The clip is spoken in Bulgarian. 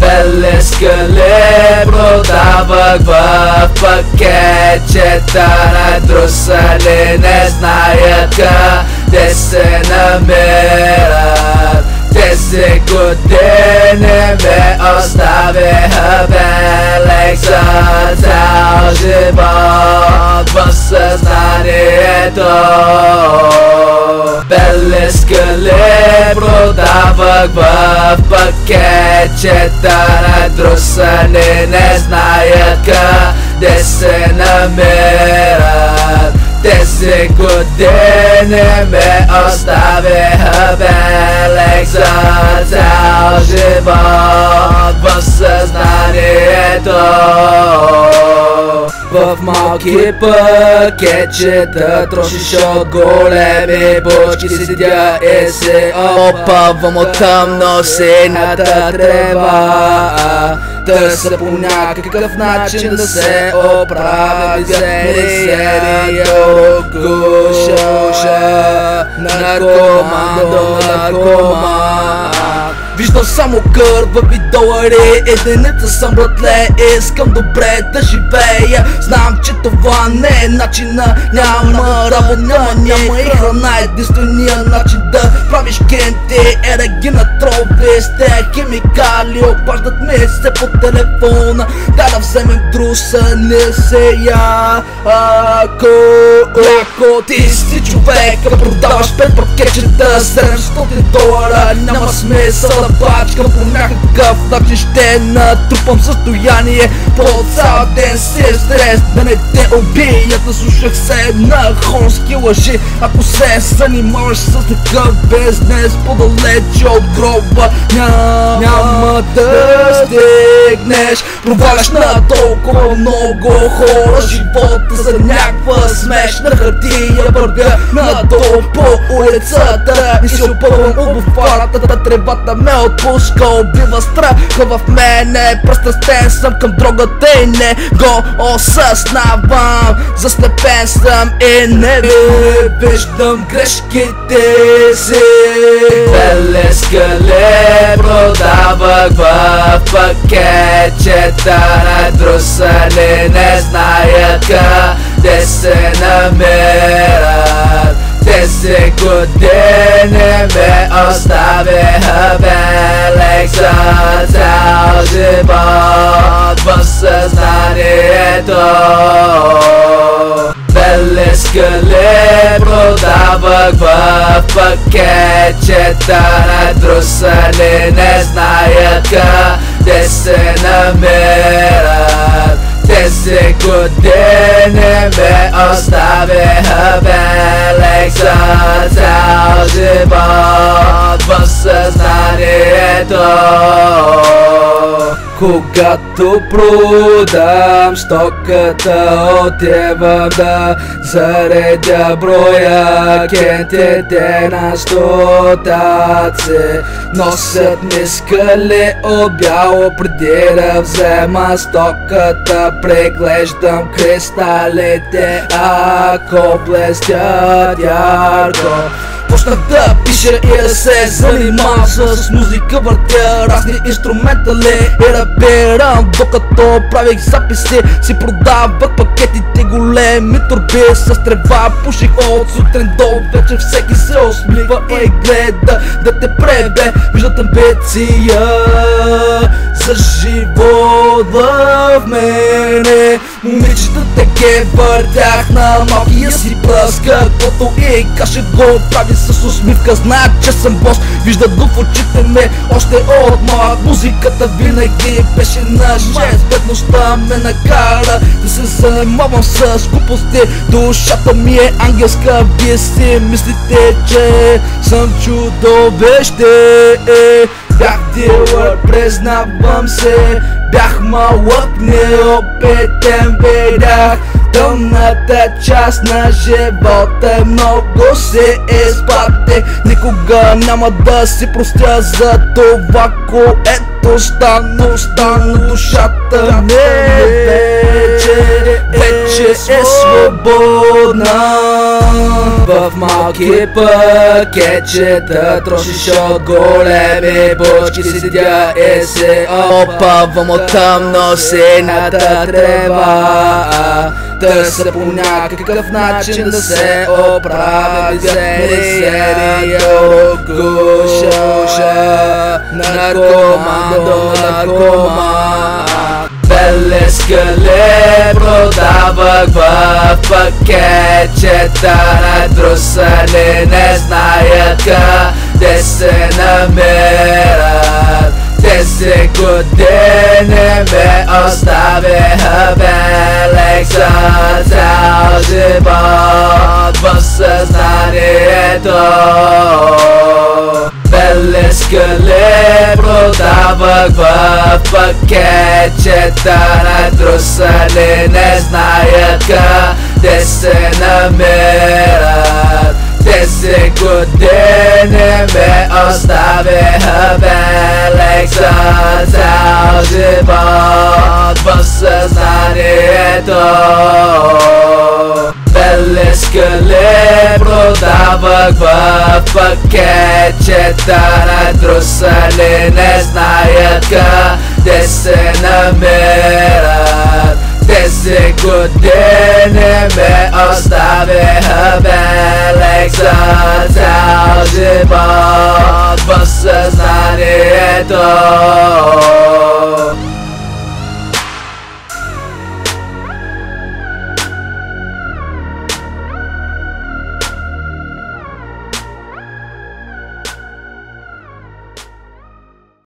Белескали продавах в пакетчета, натрусали, не знаят къде се намират. Тези години ме оставиха белег за цял живот в съзнанието. Белескали продавах в пакетчета, натрусани, не знаят къде се намират. Тези години ме оставиха белег за цял живот в съзнанието. В малки пакетчета трошиш от големи бочки, седя и се опавам от тъмно синята трева. Търся по някакъв начин да се оправя мизерия от гуша. Наркоман. Виждам само кървави долари, единица съм, братле, искам добре да живея. Знам, че това не е начина, няма работа, няма и храна. Единственият начин да правиш кенти е да ги натровиш. Те химикали обаждат ми се по телефона, да вземем друса, не сега. Ако ти си човека, продаваш 5 пакетчета, $700, няма смисъл да пачкам по някакъв начин. Ще натрупам състояние по цял ден си стрес, да не те убият. Наслушах се на хонски лъжи. Ако се занимаваш с такъв бизнес, по-далече от гроба няма да стигнеш. Проваляш на толкова много хора живота за някаква смешна хартия. Вървя надолу по улицата и се опъвам от буфарата. Тревата ме отпуска, убива страха в мене. Пристрастен съм към дрогата и не го осъзнавам. Заслепен съм и не виждам грешките си. Белескали продавах в пакетчета, натрусани, не знаят къде се намират. Тези години ме оставиха белег за цял живот в съзнанието. Белескали продавах в пакетчета, натрусани, не знаят къде се намират. Тези години ме оставиха белег за цял живот в съзнанието. Когато продам стоката, отивам да заредя броя кентите на стотаци. Носят ми скали от бяло преди да взема стоката. Преглеждам кристалите, ако блестят ярко. Почнах да пиша и да се занимавам с музика, въртя разни инструментали и рапирам. Докато правих записи, си продавах пакетите, големи торби с трева. Пуших от сутрин до вечер, всеки се усмихва и гледа да те пребе. Виждат амбиция за живот в мене. Момичетата ги въртях на малкия си пръст, каквото и каже го прави с усмивка. Знаят, че съм бос, виждат го в очите ми още от малък. Музиката винаги беше на жест, бедността ме накара да се занимавам с глупости. Душата ми е ангелска, вие си мислите, че съм чудовище. Бях дилър, признавам се, бях малък, неопитен, видях тъмната част на живота. Много се изпатих, никога няма да си простя за това, което остана душата не вече е свободна. В малки пакетчета трошиш от големи бочки, седя и се опавам от тъмно синята трева. Търся по някакъв начин да се оправя мизерия от гуша. Наркоман беле скале продавах в пакетчета, натрусани не знаят къде се намерят. Тези години ме оставиха белег за цял живот в съзнанието. Беле скали продавах в пакетчета, натрусани не знаят къде се намерят. Тези години ме оставиха белег за цял живот в съзнанието. Беле скали продавах в пакетчета, натрусани не знаят къде се намерят. Тези години ме оставиха белег за цял живот в съзнанието.